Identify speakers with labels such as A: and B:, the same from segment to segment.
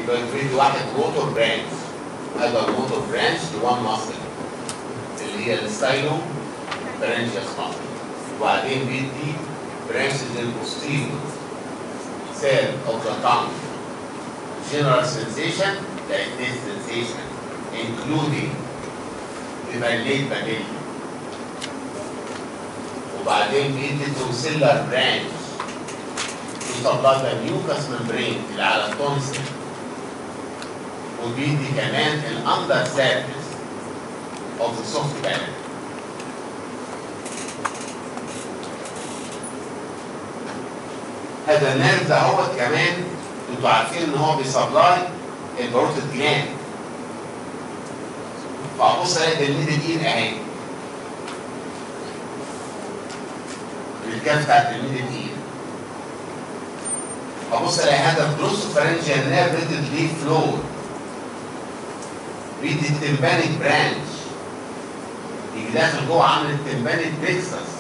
A: يبقى في واحد موتور برانش، هذا الموتور برانش لوان ماسل اللي هي الستايلو برانشيوس ماسل، وبعدين بيدي برانشز للبوستيريور سيل اوف ذا تانج. general sensation like this sensation including the papilla. وبعدين بيدي توسيلر برانش يطلع ذا ميوكس ممبرين اللي على التونسل، وبيدي كمان الاندر سيرفيس اوف ذا سوفت بالانس. هذا النيرف ده هو كمان انتوا عارفين ان هو بيسبلاي الباروتيد جلاند. فابص الاقي الميدل اير اهي، الكام بتاعت الميدل اير، ابص الاقي هذا الجلوسوفارنجيال نيرف ريتد ليه فلور، بيدي التمبانيك برانش يجي داخل جوه عامل التمبانيك بيكسس،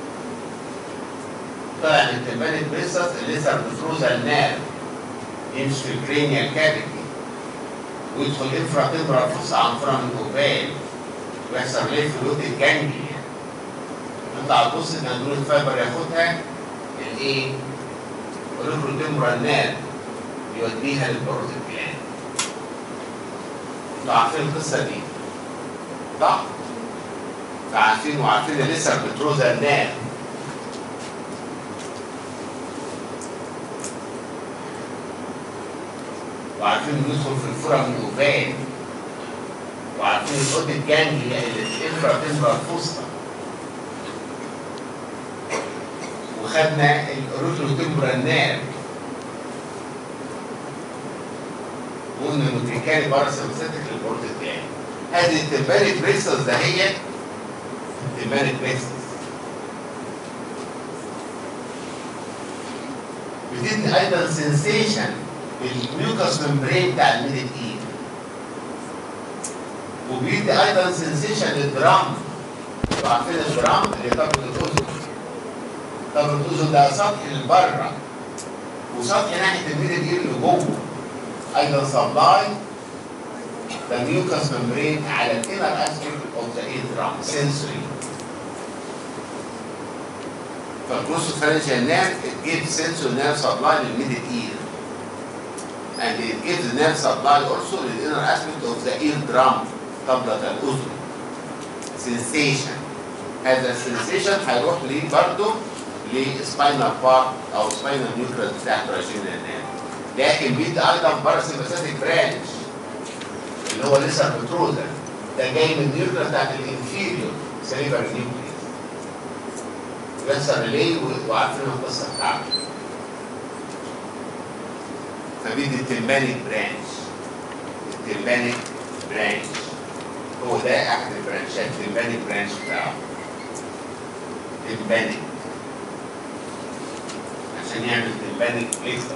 A: طلع من التمبانيك بيكسس الليزر بفروزال نيرف يمشي في الكرينيال كافيتي ويدخل انفرا تمبرال فوسا عن فرامن اوفال ويحصل ليه فلوت الجانجليا، يطلع تبص الجندول الفايبر ياخدها الايه؟ الريفرو تمبرال نيرف يوديها للباروتيد جلاند. انتوا عارفين القصه دي صح؟ وعارفين الليزر بتروزال نيرف وعارفين ندخل في الفورامين اوفال، وعارفين الأوت الجانجليا اللي في الانفرا تمبرال فوسطا، وخدنا الريترو تمبرال نيرف وقلنا انه تريكالي باراسمبثيتك للباروتيد جلاند. هذه التمبانيك بريكسس ده هي التمبانيك بريكسس بتدي ايضا سنسيشن الميوكس ممبرين بتاع الميدل اير، وبيدي ايضا سنسيشن للدرام. انتوا عارفين الدرام اللي تربط الاذن، تربط الاذن ده سطح لبره وسطح ناحيه الميدل اير اللي جوه، ايضا سبلاي ذا ميوكس ممبرين على الانر اسبكت اوف ذا اير درام سنسوري. فالجلوسوفارنجيال نيرف جيب سنسور نيرف سبلاي للميدل اير and it gives the nerve supply also to the inner aspect of the eardrum طبلة الأذن. sensation، هذا السنسيشن هيروح ليه برضه لسباينال بارت أو سباينال نيوكليس بتاع التراجينال نيرف، لكن بيدي أيضا باراسمبثيتك برانش اللي هو لسه بتروزر، ده جاي من النيوكليس بتاعت الانفيريور سيريبرال نيوكليس. بيحصل ليه وعارفين القصة بتاعته. فبيدي التمبانيك برانش، التمبانيك برانش هو ده احد البرانشات، التمبانيك برانش بتاعه تمبانيك عشان يعمل تمبانيك بليكسس.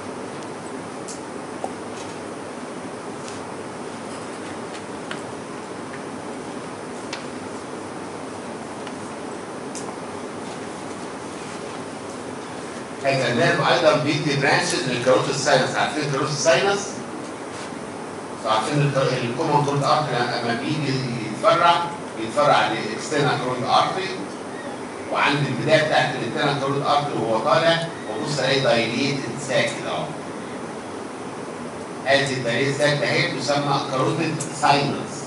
A: هذا النيرف ايضا بيدي برانشز للكاروتيد ساينس. عارفين الكاروتيد ساينس؟ عارفين الكومون كورد ارتري لما بيجي بيتفرع على الاكسترنال كارود ارتري، وعند البدايه بتاعت الانترنال كارود ارتري وهو طالع وبص الاقي دايليتد ساك كده اهو. هذه الدايليتد ساك ده هي تسمى كاروتيد ساينس.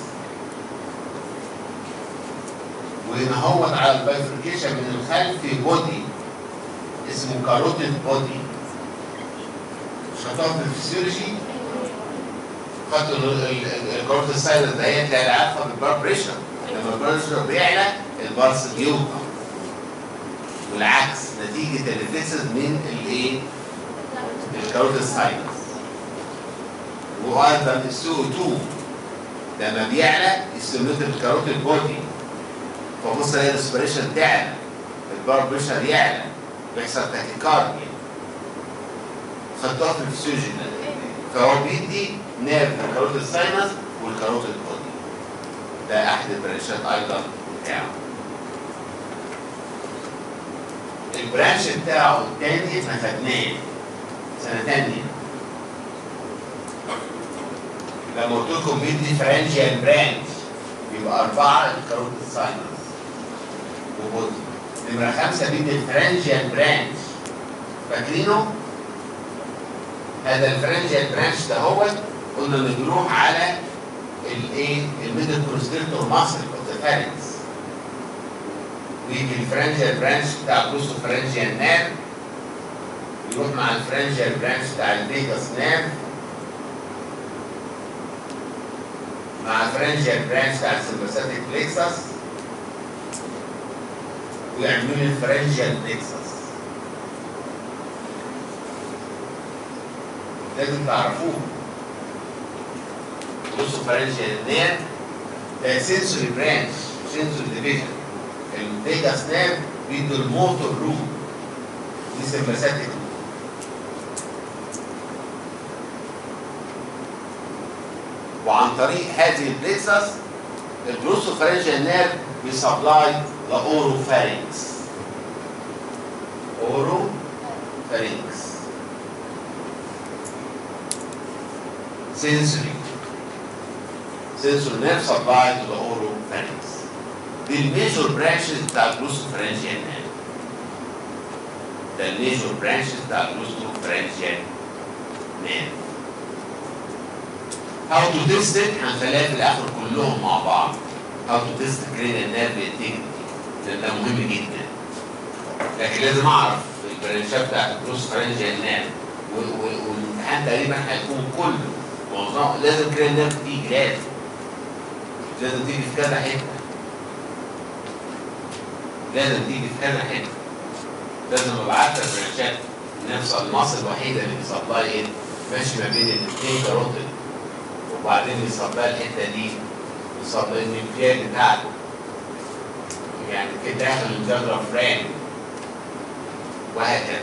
A: وهنا هو على البايفركيشن من الخلف في بودي اسمه كاروتيد بودي. شطاره الفسيولوجي خدتوا الكاروتيد ساينس ده هي تلاقي علاقه بالبلاد بريشر، لما البلاد بريشر بيعلى البلس بيوطى، والعكس نتيجه الافكسز من الايه؟ الكاروتيد ساينس. وايضا السي او 2 لما بيعلى يستمد الكاروتيد بودي، فبص الاقي الريسبريشن تعلى، البلاد بريشر يعلى، بيحصل تاكيكارديا. خدتوها في الفسيولوجي. فهو بيدي نيرف الكاروتيد ساينس والكاروتيد بودي، ده احد البرانشات ايضا بتاعه. البرانش بتاعه الثاني احنا خدناه سنه ثانيه لما قلت لكم بيدي فرنجيال برانش يبقى 4 الكاروتيد ساينس وبودي. نمرة 5 بيدي الفرنجيال برانش، فاكرينه؟ هذا الفرنجيال برانش ده هو قلنا انه بيروح على الايه؟ الميدل كونستريكتور ماسل اوف ذا فارنكس. ويجي الفرنجيال برانش بتاع الجلوسوفرنجيال نيرف يروح مع الفرنجيال برانش بتاع الفيجاس نيرف مع الفرنجيال برانش بتاع السمباثيك بليكسس ويعملوا لي الفرنجيال بليكسس. لازم تعرفوه. الجلوسوفرنجيال نيرف ده سنسوري برانش، سنسوري ديفيجن. الفيجاس نيرف بيدوا الموتور روم، دي سمباثيك. وعن طريق هذه البليكسس الجلوسوفرنجيال نيرف بيسبلاي لاوروفارينكس. اوروفارينكس sensory nerve supply to the oropharynx. دي الميجور برانشز بتاع الجلوسوفرنجيال نيرف. ده الميجور برانشز بتاع الجلوسوفرنجيال نيرف. How to test it هنخليها في الآخر كلهم مع بعض. How to test cranial nerve integrity لأن ده مهم جدا. لكن لازم أعرف البرانشات بتاعت الجلوسوفرنجيال نيرف والامتحان تقريبا هيكون كله معظمه لازم كرينيال نيرف تيجي، لازم تيجي في كذا حته. لازم تيجي في كذا حته. لازم ابعت لك برانشات نفس المصل الوحيده اللي بيصبلها ايه؟ ماشي ما بين الاثنين كاروتيد وبعدين بيصبلها الحته دي بيصبلها النيوكليير بتاعته. يعني كده داخل الجدرة فرام وهكذا.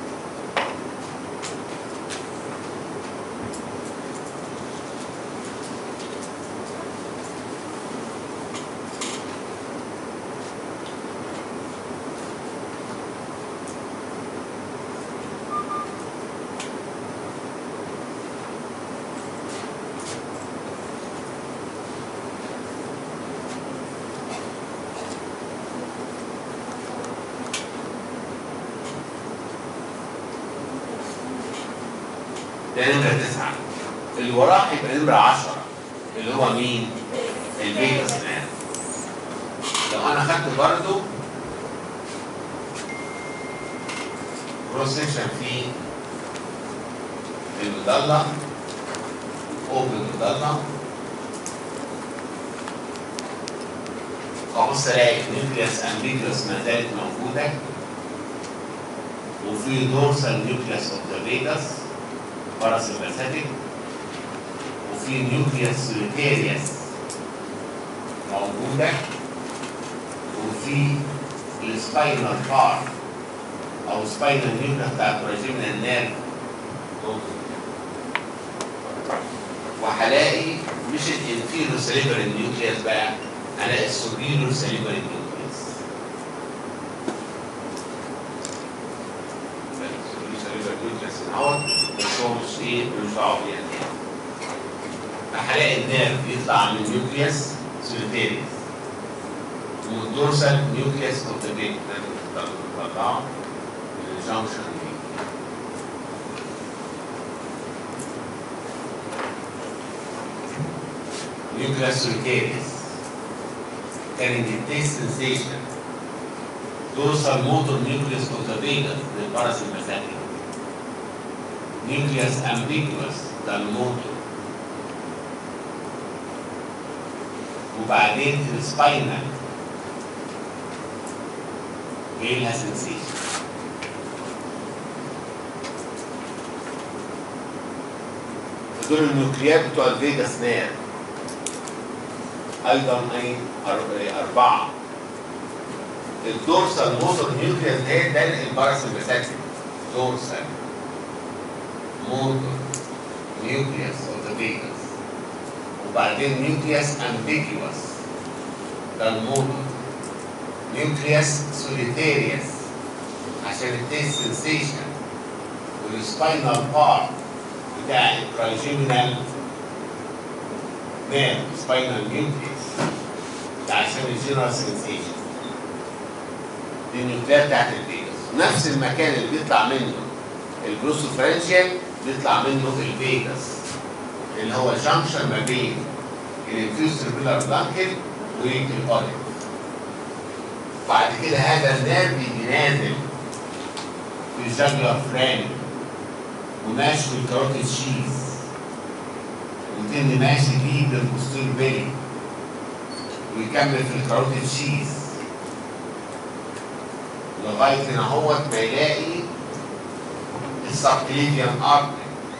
A: ده نمرة 9. اللي وراه هيبقى نمرة 10 اللي هو مين؟ الفيجاس نيرف. لو أنا خدت برضه كروس سكشن في المضلة أوبن مضلة أبص ألاقي نيوكليوس أمبيجوس ما زالت موجودة وفي دورسال نيوكليوس أوف ذا فيجاس باراسمباثيك وفي نيوكليوس سوليتاريوس موجودة وفي السباينال بارت أو سباينال نيوكليوس بتاع التراجيمينال نيرف موجود. وهلاقي مش الانفيرو سيريبرال نيوكليوس بقى، هلاقي السوبيريور سيريبرال نيوكليوس. السوبيريور سيريبرال نيوكليوس اهوت بس هو مش ايه مش دعوه يعني. فهلاقي النيرف يطلع من نيوكليوس سوليتاريوس والدورسال نيوكليوس اوف ذا فيجاس بتطلعه من الجنكشن دي. Nucleus solitarius carrying the taste sensation. Dorsal motor nucleus of the vagus, the parasympathetic. Nucleus ambiguous, the motor. وبعدين في السباينال جاي لها sensation. دول النيوكليات بتوع الفيجاس نيرف. ايضا اي 4. الدورسال موتور نيوكليوس ده الباراسمباثيك. دورسال موتور نيوكليوس اوف ذا فيجاس وبعدين نيوكليوس امبيجوس ده الموتور. نيوكليوس سوليتاريوس عشان التيست سنسيشن والسباينال بارت بتاع الترايجيمينال نيرف سباينال نيوكليس ده عشان الجنرال سنسيشن. دي النيوكليات بتاعت الفيجاس. نفس المكان اللي بيطلع منه الجلوسوفرنشيال بيطلع منه الفيجاس اللي هو الجنكشن ما بين الانفيوز سيربيلار بلانكل والاوديت. بعد كده هذا النيرف بيجي نازل في الجاجولار فرانك وماشي في الكاروتيد شيز ويتم ماشي بيه بالبوستيريور بيلي ويكمل في الكاروتيد شيز لغايه هنا اهوت ما يلاقي السبكليفيان ارتري.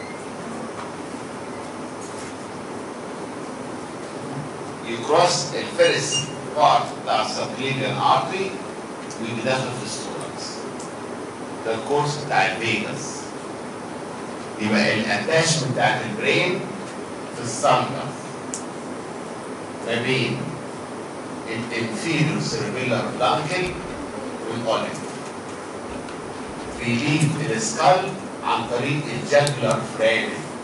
A: يكروس الفيرست بارت بتاع السبكليفيان ارتري ويجي داخل في الستوركس. ده الكورس بتاع الفيجاس. يبقى الاتاشمنت بتاعت البرين في السالكا ما بين الانفيريور سيربيلار بلانكل والاوليف. بيليف السكال عن طريق الجاجولار فرانك.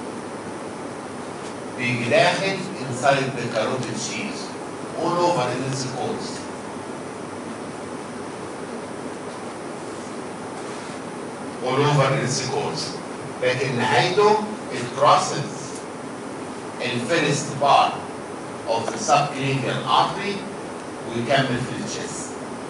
A: بيجي داخل inside the carotid sheath all over in its course. all over in its course. لكن نهايته it crosses الفيرست part of the subclavian artery ويكمل في الجسم.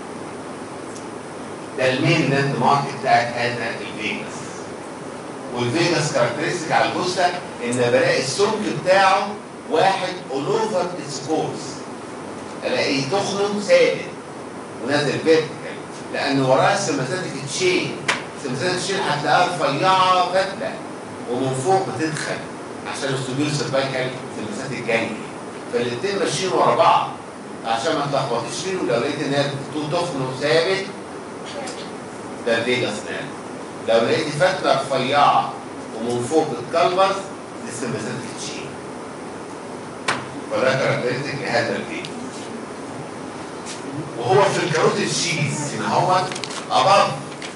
A: ده المين لاند مارك بتاعت هذا الفيجاس. والفيجاس كاركترستيك على الجثه ان بلاقي السمك بتاعه واحد all over its course. الاقيه تخنه ثابت ونازل فيرتيكال لان وراه سيمباثيك تشين. سيمباثيك تشين هتلاقيها رفيعه فتله ومن فوق بتدخل عشان السوبيريور سيرفايكال سيمباثيك جانجلي. فالاثنين ماشيين ورا بعض عشان ما تلخبطيش فيهم. لو لقيت ان هي تخنه ثابت ده الفيجاس نيرف. لو لقيت فتله رفيعه ومن فوق بتكلبس دي السيمباثيك تشين. فده كاركترستيك لهذا الفيجاس. وهو في الكاروتيد شيز هنا هو اباف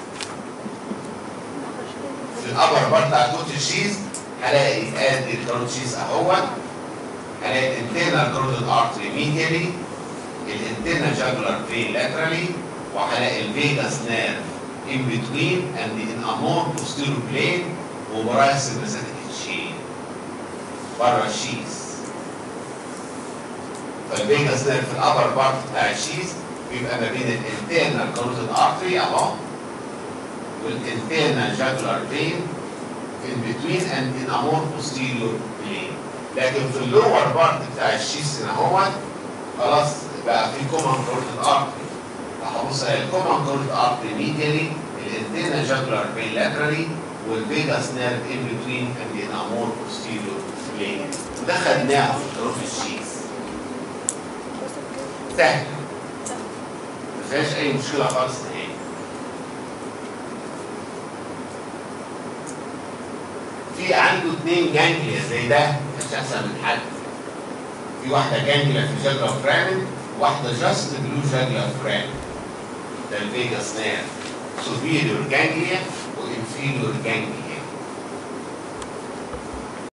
A: في الابر بارت بتاع الكاروتيد شيز هلاقي ادي الكاروتيد شيز اهوت. هلاقي الانترنال كاروتيد ارتري ميديالي الانترنال جاجولار فين لاترالي وهلاقي الفيجاس نيرف in between and in a more posterior plane ووراه السيمباثيك تشين بره الشيز. فالفيجاس نيرف في الابر بارت بتاع الشيز بيبقى ما بين الانترنال كاروتيد ارتري اهو والانترنال جاجولار فين in between and in a more posterior plane. لكن في اللور بارت بتاع الشيز هنا هو خلاص بقى في كومن كاروتيد ارتري. هبص على الكومن كاروتيد ارتري ميديالي الانترنال جاجولار فين لاترالي والفيجاس نيرف in between and in a more posterior plane. وده خدناه في الكاروتيد شيز. سهل ما فيهاش اي مشكله خالص نهائي. في عنده اثنين جانجليا زي ده مش احسن من حد. في واحده جانجليا في جاجولار فرامن وواحده جاست بلو جاجولار فرامن. ده الفيجاس نيرف سوبيريور جانجليا وانفيريور جانجليا.